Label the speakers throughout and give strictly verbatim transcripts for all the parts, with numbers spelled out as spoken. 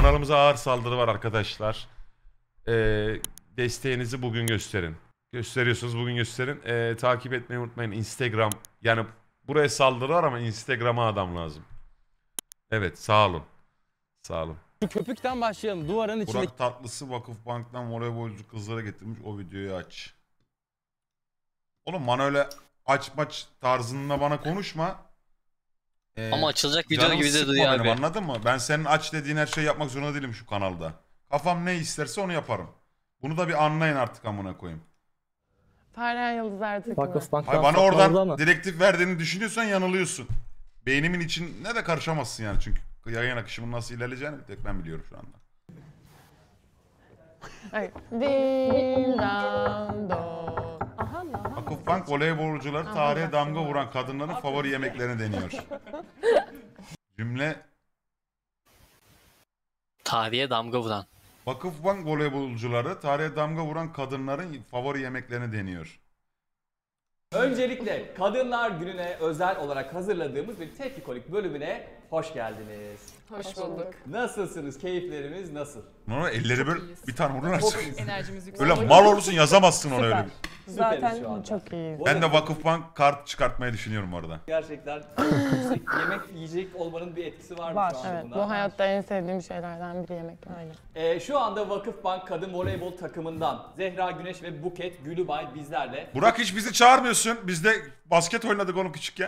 Speaker 1: Kanalımıza ağır saldırı var arkadaşlar. Ee, desteğinizi bugün gösterin. Gösteriyorsunuz, bugün gösterin. Ee, takip etmeyi unutmayın. Instagram, yani buraya saldırı var ama Instagram'a adam lazım. Evet, sağ olun. Sağ olun.
Speaker 2: Köpükten başlayalım. Duvarın içinde.
Speaker 1: Burak Tatlısı Vakıfbank'tan voleybolcu kızlara getirmiş. O videoyu aç. Oğlum bana öyle aç maç tarzında bana konuşma. Ee,
Speaker 3: Ama açılacak video
Speaker 1: canımı
Speaker 3: gibi de
Speaker 1: sıkma
Speaker 3: duruyor
Speaker 1: benim,
Speaker 3: abi.
Speaker 1: anladın mı? Ben senin aç dediğin her şeyi yapmak zorunda değilim şu kanalda. Kafam ne isterse onu yaparım. Bunu da bir anlayın artık, amına koyayım.
Speaker 4: Parlayan Yıldızlar takımı.
Speaker 1: Hayır, bana oradan direktif verdiğini düşünüyorsan yanılıyorsun. Beynimin içine de karışamazsın yani, çünkü yayın akışımın nasıl ilerleyeceğini bir tek ben biliyorum şu anda.
Speaker 4: Hayır. Ding dong dong. Aha lan.
Speaker 1: Vakıfbank voleybolcuları tarihe damga vuran kadınların favori yemeklerini deniyor. Cümle
Speaker 3: Tarihe damga vuran.
Speaker 1: Vakıfbank voleybolcuları tarihe damga vuran kadınların favori yemeklerini deniyor.
Speaker 5: Öncelikle Kadınlar Günü'ne özel olarak hazırladığımız bir tepkikolik bölümüne hoş geldiniz.
Speaker 4: Hoş bulduk.
Speaker 5: Nasılsınız? Keyiflerimiz nasıl?
Speaker 1: Ona elleri böyle bir tane vururlar.
Speaker 5: Çok iyiyiz.
Speaker 4: Enerjimiz yüksek.
Speaker 1: Öyle mal olursun, yazamazsın ona öyle.
Speaker 5: Süperiz şu
Speaker 4: Zaten
Speaker 5: anda.
Speaker 4: çok iyiyiz.
Speaker 5: Bu
Speaker 1: Ben
Speaker 5: arada
Speaker 1: de Vakıfbank kart çıkartmayı düşünüyorum orada.
Speaker 5: gerçekten yüksek yemek yiyecek olmanın bir etkisi var mı
Speaker 4: Var.
Speaker 5: şu anda
Speaker 4: Evet.
Speaker 5: bunda?
Speaker 4: Bu hayatta en sevdiğim şeylerden biri yemek. Aynen.
Speaker 5: Ee, şu anda Vakıfbank Kadın Voleybol takımından Zehra Güneş ve Buket Gülübay bizlerle.
Speaker 1: Burak, hiç bizi çağırmıyorsun. Biz de basket oynadık onu küçükken.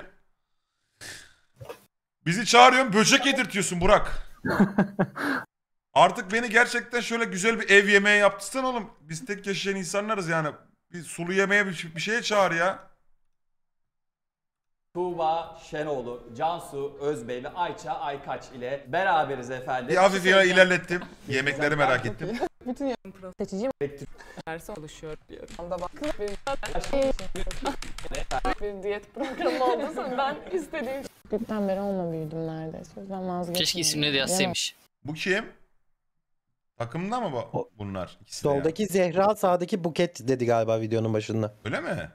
Speaker 1: Bizi çağırıyorsun, böcek yedirtiyorsun Burak. Artık beni gerçekten şöyle güzel bir ev yemeği yaptırsan oğlum. Biz tek yaşayan insanlarız yani. Bir sulu yemeğe bir, bir şeye çağır ya.
Speaker 5: Tuğba Şenoğlu, Cansu Özbey ve Ayça Aykaç ile beraberiz efendim.
Speaker 1: Bir hafif ya ilerlettim. Yemekleri merak ettim.
Speaker 4: Bütün seçici
Speaker 6: dersi oluşuyor diyor. Anda bak bir diyet programı olduysa ben istediğim
Speaker 4: küçükten beri onunla büyüdüm neredeyse. O yüzden vazgeçmiyorum.
Speaker 3: Keşke isimleri de yazsaymış.
Speaker 1: Bu kim? Takımda mı bu, bunlar? İkisi de ya.
Speaker 7: Soldaki Zehra, sağdaki Buket dedi galiba videonun başında.
Speaker 1: Öyle mi?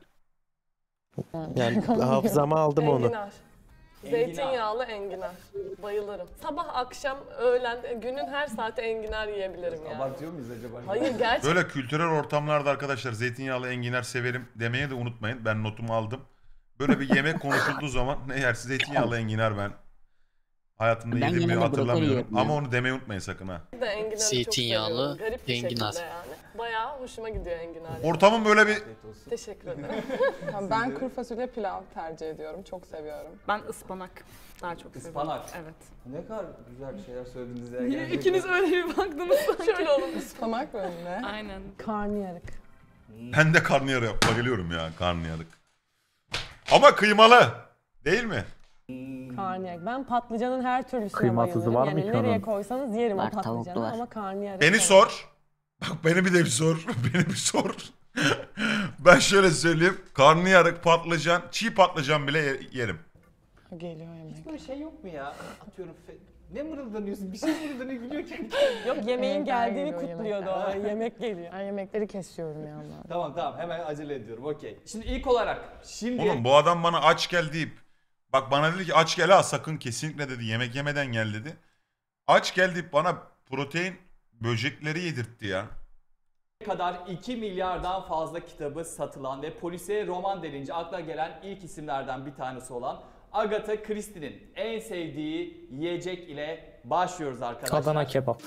Speaker 7: Yani hafızama aldım onu.
Speaker 6: enginar. Zeytinyağlı enginar. Bayılırım. Sabah, akşam, öğlen, günün her saati enginar yiyebilirim yani.
Speaker 5: Abartıyor muyuz acaba?
Speaker 6: Hayır gerçekten.
Speaker 1: Böyle kültürel ortamlarda arkadaşlar zeytinyağlı enginar severim demeye de unutmayın. Ben notumu aldım. Böyle bir yemek konuşulduğu zaman ne yersin, zeytinyağlı enginar ben hayatımda
Speaker 8: Ben
Speaker 1: yediğimi
Speaker 8: yanına
Speaker 1: hatırlamıyorum.
Speaker 8: brokoli
Speaker 1: Ama
Speaker 8: yerim
Speaker 1: onu demeyi unutmayın sakın ha.
Speaker 6: De enginarı
Speaker 3: Zeytinyağlı
Speaker 6: çok seviyorum. Garip bir
Speaker 3: enginar.
Speaker 6: şekilde yani. Bayağı hoşuma gidiyor enginar.
Speaker 1: Ortamın böyle bir...
Speaker 6: Teşekkür ederim.
Speaker 9: Ben kuru fasulye pilav tercih ediyorum. Çok seviyorum.
Speaker 6: Ben ıspanak daha çok seviyorum.
Speaker 5: Ispanak.
Speaker 6: Evet.
Speaker 5: Ne kadar güzel şeyler söylediniz ya. gerçekten.
Speaker 6: İkiniz öyle bir baktınız sanki. Şöyle olun.
Speaker 9: Ispanak mı ne?
Speaker 6: Aynen.
Speaker 4: Karnıyarık.
Speaker 1: Ben de karnıyarık bayılıyorum ya, karnıyarık. Ama kıymalı. Değil mi?
Speaker 4: Karnıyarık. Ben patlıcanın her türlüsüne
Speaker 7: Kıymasızı
Speaker 4: bayılırım.
Speaker 7: var mı
Speaker 4: yani
Speaker 7: ki
Speaker 4: nereye
Speaker 7: onun?
Speaker 4: koysanız yerim
Speaker 8: Var,
Speaker 4: o patlıcanı
Speaker 8: tavuklu var.
Speaker 4: ama karnıyarık.
Speaker 1: Beni
Speaker 4: falan.
Speaker 1: sor. Bak beni bir de bir sor. Beni bir sor. Ben şöyle söyleyeyim. Karnıyarık, patlıcan, çiğ patlıcan bile ye- yerim.
Speaker 4: Geliyor yemek.
Speaker 5: Böyle şey yok mu ya? Atıyorum fe... Ne mırıldanıyorsun? Bir şey mırıldanıyor gülüyorken.
Speaker 4: Yok yemeğin Evet, geldiğini geliyor kutluyordu yemekler. o. Yemek geliyor. Ben yemekleri kesiyorum ya Allah.
Speaker 5: Tamam tamam hemen acele ediyorum okey. Şimdi ilk olarak şimdi...
Speaker 1: Oğlum bu adam bana aç gel deyip, bak bana dedi ki aç gel ha, sakın kesinlikle dedi, yemek yemeden gel dedi. Aç gel deyip bana protein böcekleri yedirtti ya.
Speaker 5: kadar iki milyardan fazla kitabı satılan ve polisiye roman denince akla gelen ilk isimlerden bir tanesi olan Agatha Christie'nin en sevdiği yiyecek ile başlıyoruz arkadaşlar.
Speaker 8: Adana kebap.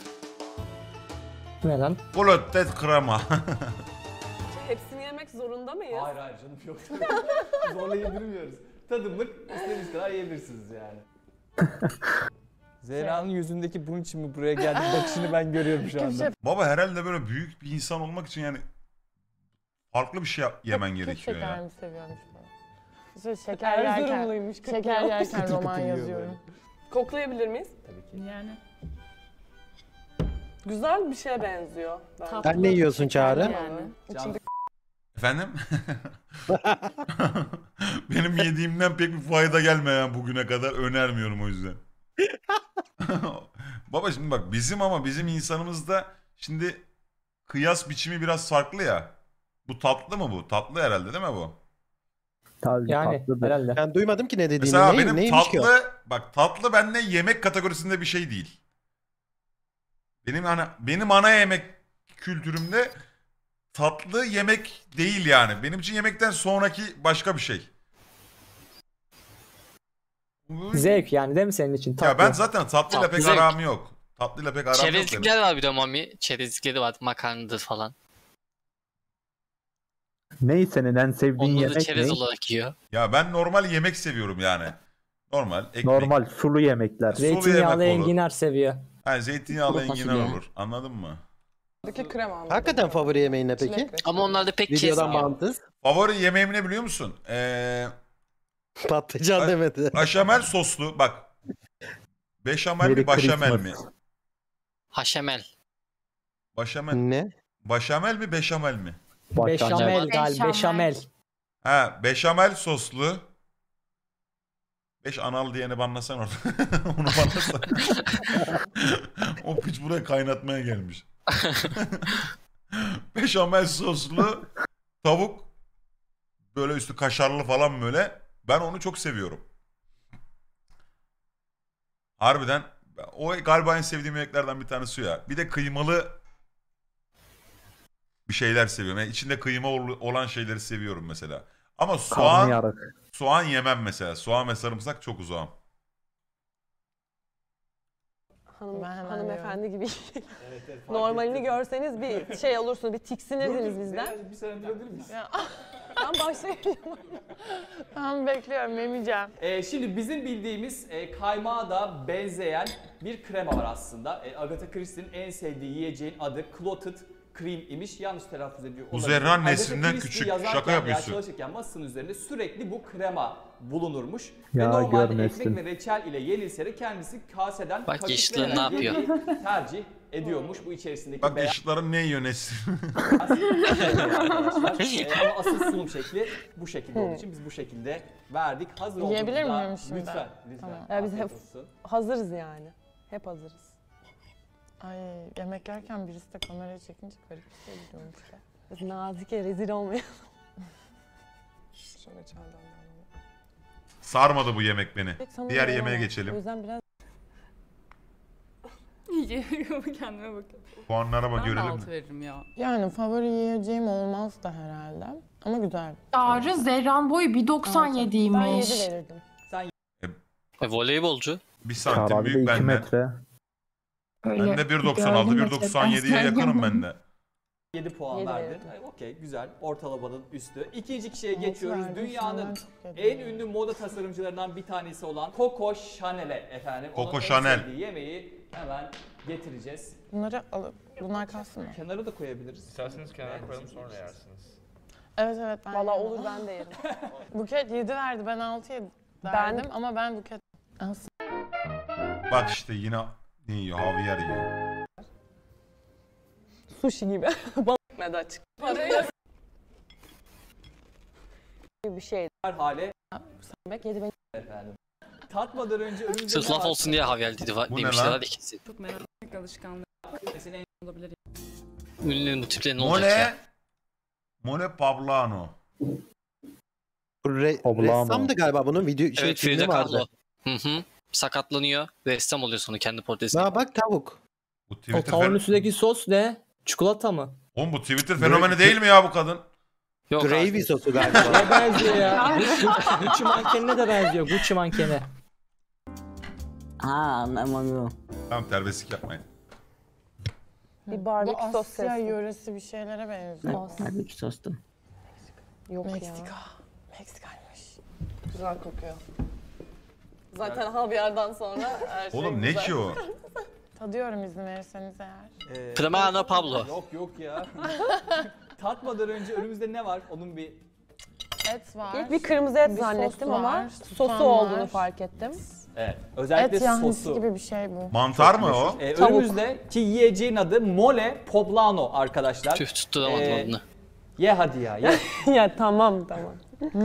Speaker 8: Ne lan?
Speaker 1: Gluten krema.
Speaker 6: Hepsini yemek zorunda mıyız?
Speaker 5: Hayır hayır canım yok. Zorla yedirmiyoruz. Tadımlık istediğiniz kadar yiyebilirsiniz yani. Zehra'nın yüzündeki bunun için mi buraya geldik bakışını ben görüyorum şu anda.
Speaker 1: Baba herhalde böyle büyük bir insan olmak için yani farklı bir şey yemen
Speaker 4: Çok
Speaker 1: gerekiyor
Speaker 4: şeker
Speaker 1: ya.
Speaker 4: mi seviyormuş falan. İşte şeker yerken,
Speaker 6: Erzurumluymuş.
Speaker 4: şeker yerken
Speaker 5: Kıtı
Speaker 4: roman
Speaker 5: kıtı yiyor
Speaker 4: yazıyorum.
Speaker 6: Koklayabilir miyiz?
Speaker 5: Tabii ki.
Speaker 6: Yani. Güzel bir şeye benziyor. bence.
Speaker 7: Sen ne yiyorsun Çağrı?
Speaker 6: Yani.
Speaker 5: Can-
Speaker 1: Efendim? Benim yediğimden pek bir fayda gelmeyen bugüne kadar, önermiyorum o yüzden. Baba şimdi bak, bizim ama bizim insanımızda şimdi kıyas biçimi biraz farklı ya. Bu tatlı mı bu? Tatlı herhalde değil mi bu?
Speaker 7: Tabii,
Speaker 8: Yani herhalde.
Speaker 7: Ben duymadım ki ne dediğini.
Speaker 1: Mesela
Speaker 7: Ne-
Speaker 1: benim
Speaker 7: neymiş ki o?
Speaker 1: tatlı, bak tatlı bende yemek kategorisinde bir şey değil. Benim ana benim ana yemek kültürümde tatlı yemek değil yani. Benim için yemekten sonraki başka bir şey.
Speaker 8: Zevk yani değil mi senin için? Tatlı.
Speaker 1: Ya ben zaten tatlıyla
Speaker 3: Tatlı
Speaker 1: pek
Speaker 3: zevk.
Speaker 1: aram yok. Tatlıyla pek aram yok benim.
Speaker 3: Çerezlikler var bir de mami. Çerezlikleri var. Makarnadır falan.
Speaker 10: Ney senin en sevdiğin
Speaker 3: Onları da
Speaker 10: yemek
Speaker 3: çerez
Speaker 10: ne?
Speaker 3: olarak yiyor.
Speaker 1: Ya ben normal yemek seviyorum yani. Normal ekmek.
Speaker 10: Normal sulu yemekler.
Speaker 1: Sulu yemek
Speaker 8: Zeytinyağlı
Speaker 1: olur.
Speaker 8: enginar seviyor.
Speaker 1: Yani zeytinyağlı
Speaker 3: Kuru
Speaker 1: enginar
Speaker 3: fasulye.
Speaker 1: olur. Anladın mı?
Speaker 9: Buradaki krema anladım.
Speaker 7: Hakikaten favori yemeğin ne peki?
Speaker 9: Çilek reçeli.
Speaker 3: Ama onlar da pek
Speaker 7: Videodan
Speaker 3: kesmiyor.
Speaker 7: bağımsız.
Speaker 1: Favori yemeğim ne biliyor musun? Ee,
Speaker 7: Patlıcan
Speaker 1: Ay-
Speaker 7: demedi.
Speaker 1: Aşamel soslu bak. Beşamel mi
Speaker 10: Merry
Speaker 1: başamel mi?
Speaker 10: Christmas.
Speaker 3: Haşemel.
Speaker 1: Başamel.
Speaker 7: Ne?
Speaker 1: Başamel mi beşamel mi?
Speaker 8: Beşamel galiba. Beşamel.
Speaker 1: Ha beşamel soslu. Beş anal diyeni banlasan orada. Onu banlasan. O piç buraya kaynatmaya gelmiş. Beşamel soslu tavuk. Böyle üstü kaşarlı falan böyle. Ben onu çok seviyorum. Harbiden o galiba en sevdiğim yemeklerden bir tanesi ya. Bir de kıymalı bir şeyler seviyorum. Yani içinde kıyma ol- olan şeyleri seviyorum mesela. Ama soğan
Speaker 10: Karnıyarık.
Speaker 1: soğan yemem mesela. Soğan ve sarımsak çok uzağım.
Speaker 4: Ben
Speaker 6: Hanım,
Speaker 4: hemen
Speaker 6: hanımefendi gibi.
Speaker 5: Evet, evet, fark
Speaker 6: Normalini
Speaker 5: ettim.
Speaker 6: görseniz bir şey olursunuz, bir tiksinirdiniz bizden.
Speaker 5: Biraz bir saniye durabilir miyiz?
Speaker 4: Ya,
Speaker 6: Ben başlayayım.
Speaker 4: tamam bekliyorum yemeyeceğim.
Speaker 5: Ee, şimdi bizim bildiğimiz e, kaymağa da benzeyen bir krema var aslında. E, Agatha Christie'nin en sevdiği yiyeceğin adı Clotted Cream imiş. Yanlış telaffuz ediyor
Speaker 1: Bu
Speaker 5: olabilirim.
Speaker 1: Zerran
Speaker 5: Agatha
Speaker 1: neslinden
Speaker 5: Christie
Speaker 1: küçük.
Speaker 5: yazarken
Speaker 1: Şaka
Speaker 5: veya
Speaker 1: yapıyorsun.
Speaker 5: çalışırken masasının üzerinde sürekli bu krema bulunurmuş.
Speaker 10: Ya,
Speaker 5: ve normalde
Speaker 10: gör
Speaker 5: ekmek
Speaker 10: neslin.
Speaker 5: ve reçel ile yenilse de kendisi kaseden
Speaker 3: Bak
Speaker 5: kaşık
Speaker 3: yaşlılar ne
Speaker 5: vererek
Speaker 3: yapıyor?
Speaker 5: yemeği tercih ediyormuş bu içerisindeki
Speaker 1: Bak
Speaker 5: beyaz
Speaker 1: yaşlıların ne yiyor Nesin?
Speaker 5: arkadaşlar. Ee, ama asıl sunum şekli bu şekilde olduğu için biz bu şekilde verdik. Hazır
Speaker 4: Yiyebilir
Speaker 5: olduğunuzda
Speaker 4: miyim şimdi?
Speaker 5: lütfen, lütfen.
Speaker 4: Tamam.
Speaker 6: Ya biz
Speaker 5: Afiyet
Speaker 6: hep-
Speaker 5: olsun.
Speaker 6: Hazırız yani. Hep hazırız.
Speaker 4: Ay yemek yerken birisi de kamerayı çekince garip bir şey gidiyormuş ya.
Speaker 6: Biz nazike rezil olmayalım.
Speaker 9: Şöyle çaydan alalım.
Speaker 1: Sarmadı bu yemek beni.
Speaker 6: Sana
Speaker 1: Diğer
Speaker 6: da
Speaker 1: yemeğe
Speaker 6: yalan. O
Speaker 1: geçelim.
Speaker 6: yüzden biraz
Speaker 11: Kendime bakıyorum.
Speaker 1: Puanlara bak
Speaker 11: Ben de
Speaker 1: görelim
Speaker 11: altı
Speaker 1: mi?
Speaker 11: veririm ya.
Speaker 4: Yani favori yiyeceğim olmaz da herhalde. Ama güzel.
Speaker 11: Çağrı Zerran boyu bir doksan
Speaker 6: ben yedi
Speaker 11: yediymiş.
Speaker 6: verirdim.
Speaker 3: E, voleybolcu.
Speaker 1: Bir santim
Speaker 10: Şarabi de
Speaker 1: büyük
Speaker 10: iki
Speaker 1: benden.
Speaker 10: metre.
Speaker 1: Ben de bir doksan altı bir doksan yediye yakınım ben de.
Speaker 5: yedi puan
Speaker 6: Yedi
Speaker 5: verdin.
Speaker 6: verdim.
Speaker 5: Ay, Okey güzel. Ortalamanın üstü. İkinci kişiye
Speaker 4: Altı
Speaker 5: geçiyoruz.
Speaker 4: verdim,
Speaker 5: Dünyanın
Speaker 4: senden çok yedim
Speaker 5: en
Speaker 4: ya.
Speaker 5: ünlü moda tasarımcılarından bir tanesi olan Coco Chanel'e efendim.
Speaker 1: Coco
Speaker 5: Onun en
Speaker 1: Chanel.
Speaker 5: sevdiği yemeği hemen getireceğiz.
Speaker 4: Bunları alıp bunlar kalsın mı?
Speaker 5: Kenara da koyabiliriz.
Speaker 12: İsterseniz kenara koyalım sonra yersiniz.
Speaker 4: Evet evet ben
Speaker 6: Valla
Speaker 4: yerim.
Speaker 6: olur ben de yerim.
Speaker 4: Buket yedi verdi ben altı yedi verdim ama ben Buket alsın.
Speaker 1: Bak işte yine ne yiyor? Havyar yiyor.
Speaker 6: Sushi gibi. Balık meda açık.
Speaker 11: Parayı
Speaker 6: Bir şey.
Speaker 5: Her hale
Speaker 6: Yemek yedi beni.
Speaker 5: efendim. Tatmadan önce önümüzde
Speaker 3: Sırf
Speaker 5: ne
Speaker 3: laf
Speaker 5: var?
Speaker 3: olsun diye havyar dedi,
Speaker 1: Bu ne
Speaker 3: demişler
Speaker 1: lan?
Speaker 3: hadi kesin.
Speaker 11: çok merak etmek alışkanlığı
Speaker 5: Senin en
Speaker 11: olabilir.
Speaker 3: Ünlünün bu tipleri ne olacak ya?
Speaker 1: Mole. Mole Poblano.
Speaker 7: Bu re-
Speaker 10: Oblamo.
Speaker 7: ressamdı galiba bunun video şey
Speaker 3: Evet
Speaker 7: filmi
Speaker 3: Frida
Speaker 7: vardı.
Speaker 3: Kahlo. Hı hı. Sakatlanıyor. Ressam oluyor sonra kendi portresini.
Speaker 7: Aa bak tavuk.
Speaker 1: Bu
Speaker 8: O
Speaker 1: Twitter
Speaker 8: tavuğun
Speaker 1: fen-
Speaker 8: üstündeki sos ne? Çikolata mı?
Speaker 1: Oğlum bu Twitter fenomeni değil mi ya bu kadın?
Speaker 3: Yok
Speaker 7: Gravy
Speaker 3: abi.
Speaker 7: sosu galiba.
Speaker 8: Neye benziyor ya? Gucci, Gucci mankenine de benziyor. Gucci mankeni.
Speaker 2: Ha anlamadım.
Speaker 1: Tamam terbiyesizlik yapmayın.
Speaker 6: Bir
Speaker 4: Bu
Speaker 6: barbekü sos
Speaker 4: Asya
Speaker 6: sesi.
Speaker 4: yöresi bir şeylere benziyor.
Speaker 2: Barbekü sostum.
Speaker 6: Yok ya.
Speaker 4: Meksika. Meksikaymış.
Speaker 6: Güzel kokuyor. Zaten havyardan sonra her şey
Speaker 1: Oğlum ne
Speaker 6: güzel.
Speaker 1: ki o?
Speaker 4: Tadıyorum izin verirseniz eğer.
Speaker 5: Ee,
Speaker 3: Primano Pablo.
Speaker 5: Yok yok ya. Tatmadan önce önümüzde ne var? Onun bir
Speaker 4: Et var.
Speaker 6: İlk bir kırmızı et
Speaker 4: Bir
Speaker 6: zannettim
Speaker 4: sos
Speaker 6: ama
Speaker 4: var,
Speaker 6: sosu
Speaker 4: soğan
Speaker 6: olduğunu
Speaker 4: var.
Speaker 6: fark ettim.
Speaker 5: evet. Özellikle
Speaker 4: Et yahnisi
Speaker 5: sosu.
Speaker 4: gibi bir şey bu.
Speaker 1: Mantar mı o?
Speaker 5: Ee,
Speaker 6: Tavuk.
Speaker 5: önümüzde ki yiyeceğin adı Mole Poblano arkadaşlar.
Speaker 3: Tüh tutturamadım
Speaker 5: Ee,
Speaker 3: adını.
Speaker 5: Ye hadi ya ye.
Speaker 6: Ya tamam tamam.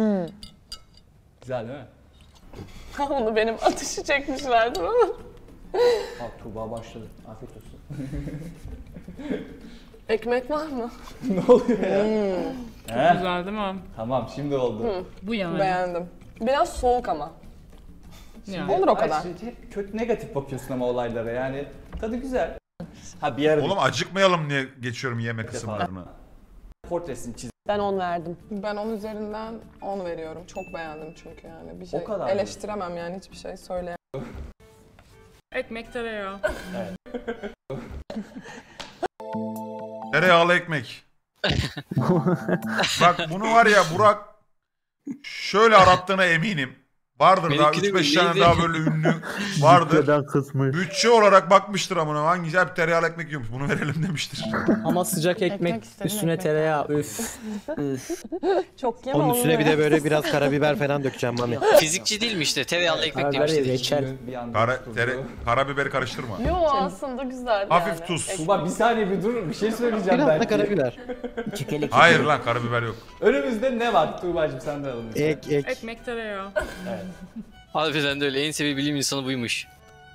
Speaker 5: Güzel değil mi?
Speaker 6: Onu benim atışı çekmişlerdi ama.
Speaker 5: Bak Tuğba başladı. Afiyet olsun.
Speaker 6: Ekmek var mı?
Speaker 5: ne oluyor ya? He?
Speaker 11: Güzel değil mi?
Speaker 5: Tamam şimdi oldu.
Speaker 11: Bu yani.
Speaker 6: Beğendim. Biraz soğuk ama.
Speaker 11: Yani.
Speaker 6: Olur o
Speaker 5: Ay,
Speaker 6: kadar.
Speaker 5: şimdi hep kötü negatif bakıyorsun ama olaylara yani. Tadı güzel. Ha bir ara
Speaker 1: Oğlum acıkmayalım diye geçiyorum yemek kısımlarını.
Speaker 5: portresini çiz.
Speaker 4: Ben on verdim.
Speaker 9: Ben on üzerinden on veriyorum. Çok beğendim çünkü yani. Bir şey
Speaker 5: O kadar mı?
Speaker 9: eleştiremem yani hiçbir şey söyleyemem.
Speaker 11: Ekmek tereyağı.
Speaker 1: Tereyağlı ekmek. Bak bunu var ya Burak şöyle arattığına eminim. Vardır daha
Speaker 3: Benimki de
Speaker 1: üç beş tane
Speaker 3: belliydi.
Speaker 1: daha böyle ünlü vardır.
Speaker 10: Bütçeden kısmı.
Speaker 1: Bütçe olarak bakmıştır amına. Hangisi hep tereyağlı ekmek yiyormuş. Bunu verelim demiştir.
Speaker 8: Ama sıcak ekmek,
Speaker 4: Ekmek istedim,
Speaker 8: üstüne
Speaker 4: ekmek.
Speaker 8: tereyağı üf. üf.
Speaker 4: Çok yeme
Speaker 7: Onun üstüne bir
Speaker 4: olmuyor.
Speaker 7: de böyle biraz karabiber falan dökeceğim Mami.
Speaker 3: Fizikçi değil mi işte? Tereyağlı ekmek
Speaker 8: Karabiber
Speaker 3: demişti.
Speaker 8: reçel.
Speaker 5: Bir anda
Speaker 1: Kara,
Speaker 5: tutuldu.
Speaker 1: tere, karabiberi karıştırma.
Speaker 6: Yo aslında güzel
Speaker 1: Hafif
Speaker 6: yani.
Speaker 1: tuz.
Speaker 5: Tuba bir saniye bir dur. Bir şey söyleyeceğim
Speaker 7: Biraz
Speaker 5: ben.
Speaker 7: da karabiber.
Speaker 2: Çikelik.
Speaker 1: Hayır lan karabiber yok.
Speaker 5: Önümüzde ne var Tuğba'cığım sen de alalım.
Speaker 7: Ek ek.
Speaker 11: Ekmek tereyağı.
Speaker 3: Harbiden de öyle. En sevdiği bilim insanı buymuş.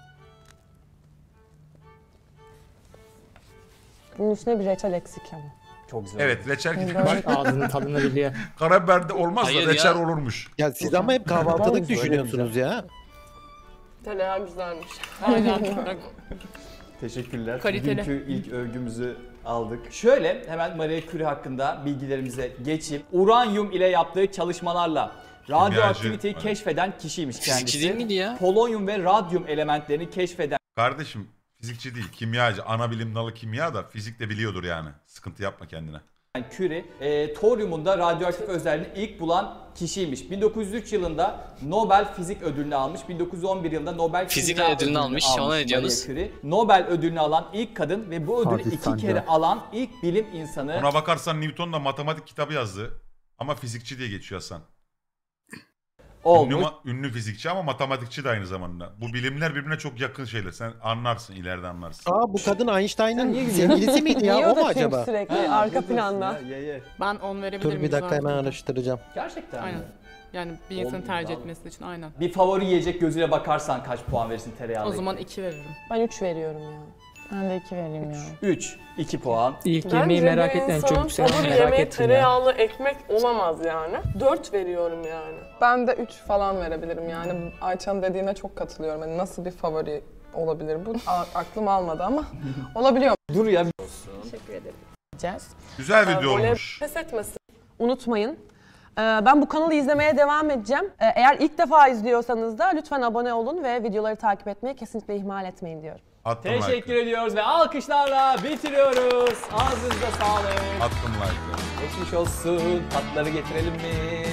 Speaker 4: Bunun üstüne bir reçel eksik ama.
Speaker 5: Çok güzel.
Speaker 1: Evet reçel gibi.
Speaker 4: Böyle-
Speaker 8: Ağzının tadını biliyor.
Speaker 1: Karabiber de olmaz
Speaker 3: Hayır
Speaker 1: da
Speaker 3: ya.
Speaker 1: reçel olurmuş.
Speaker 7: Ya siz ama hep kahvaltılık düşünüyorsunuz ya.
Speaker 6: Tereyağı güzelmiş.
Speaker 11: Aynen.
Speaker 5: Teşekkürler.
Speaker 11: Kaliteli.
Speaker 5: Bugünkü ilk övgümüzü aldık. Şöyle hemen Marie Curie hakkında bilgilerimize geçeyim. Uranyum ile yaptığı çalışmalarla radyoaktiviteyi
Speaker 1: Kimyacı.
Speaker 5: keşfeden kişiymiş kendisi.
Speaker 3: Fizikçi değil miydi ya?
Speaker 5: Polonyum ve radyum elementlerini keşfeden
Speaker 1: Kardeşim fizikçi değil kimyacı. Ana bilim dalı kimya da fizik de biliyordur yani. Sıkıntı yapma kendine.
Speaker 5: Curie, e, toryumun da radyoaktif özelliğini ilk bulan kişiymiş. bin dokuz yüz üç yılında Nobel Fizik Ödülünü almış. bin dokuz yüz on bir yılında Nobel
Speaker 3: Fizik
Speaker 5: Kimya
Speaker 3: ödülünü almış. Ona ne
Speaker 5: Marie
Speaker 3: diyorsunuz?
Speaker 5: Curie. Nobel ödülünü alan ilk kadın ve bu ödülü
Speaker 10: Hadi
Speaker 5: iki
Speaker 10: sen de.
Speaker 5: kere alan ilk bilim insanı.
Speaker 1: Ona bakarsan Newton da matematik kitabı yazdı. Ama fizikçi diye geçiyor Hasan. Ünlü,
Speaker 5: olmuş.
Speaker 1: ma- ünlü fizikçi ama matematikçi de aynı zamanda. Bu bilimler birbirine çok yakın şeyler. Sen anlarsın ileride anlarsın.
Speaker 7: Aa bu kadın Einstein'ın sevgilisi miydi ya?
Speaker 4: Yiyor
Speaker 7: O
Speaker 4: da
Speaker 7: mu
Speaker 4: çünkü
Speaker 7: acaba?
Speaker 4: sürekli
Speaker 5: Ha,
Speaker 4: arka
Speaker 5: buradasın
Speaker 4: planda.
Speaker 5: ya, ye, ye.
Speaker 11: Ben on verebilir
Speaker 7: Dur
Speaker 11: miyim?
Speaker 7: bir dakika
Speaker 11: Güzel.
Speaker 7: hemen araştıracağım.
Speaker 5: Gerçekten
Speaker 11: Aynen.
Speaker 5: mi?
Speaker 11: Yani bir insanın
Speaker 5: Olmuyor
Speaker 11: tercih
Speaker 5: abi.
Speaker 11: etmesi için aynen.
Speaker 5: Bir favori yiyecek gözüyle bakarsan kaç puan verirsin tereyağlı?
Speaker 11: O zaman iki veririm.
Speaker 4: Ben üç veriyorum ya. Ben de iki vereyim ya.
Speaker 5: üç. iki puan.
Speaker 8: İlk yemeği merak etmeyin çok
Speaker 6: insanın
Speaker 8: güzel
Speaker 6: favori
Speaker 8: merak
Speaker 6: yemeği
Speaker 8: ettim ya.
Speaker 6: tereyağlı ekmek olamaz yani. dört veriyorum yani.
Speaker 9: Ben de üç falan verebilirim yani. Ayça'nın dediğine çok katılıyorum. Yani nasıl bir favori olabilir bu? A- aklım almadı ama olabiliyor.
Speaker 5: Dur ya.
Speaker 6: Teşekkür ederim.
Speaker 4: Diyeceğiz.
Speaker 1: Güzel video
Speaker 6: Voley
Speaker 1: olmuş.
Speaker 6: pes etmesin.
Speaker 4: Unutmayın. Ee, Ben bu kanalı izlemeye devam edeceğim. Ee, Eğer ilk defa izliyorsanız da lütfen abone olun ve videoları takip etmeyi kesinlikle ihmal etmeyin diyorum.
Speaker 1: Attım
Speaker 5: Teşekkür
Speaker 1: like'ı.
Speaker 5: ediyoruz ve alkışlarla bitiriyoruz. Ağzınıza sağlık.
Speaker 1: Attım like'ı.
Speaker 5: Geçmiş olsun. Tatları getirelim mi?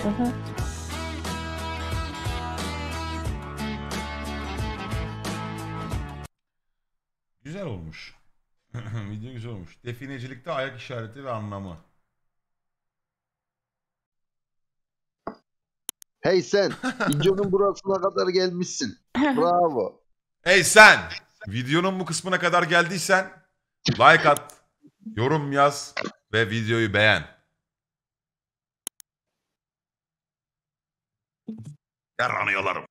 Speaker 1: Güzel olmuş. Video güzel olmuş. Definecilikte ayak işareti ve anlamı.
Speaker 13: Hey sen, videonun burasına kadar gelmişsin. Bravo.
Speaker 1: Hey sen! Videonun bu kısmına kadar geldiysen like at, yorum yaz ve videoyu beğen. Yaranıyorlarım.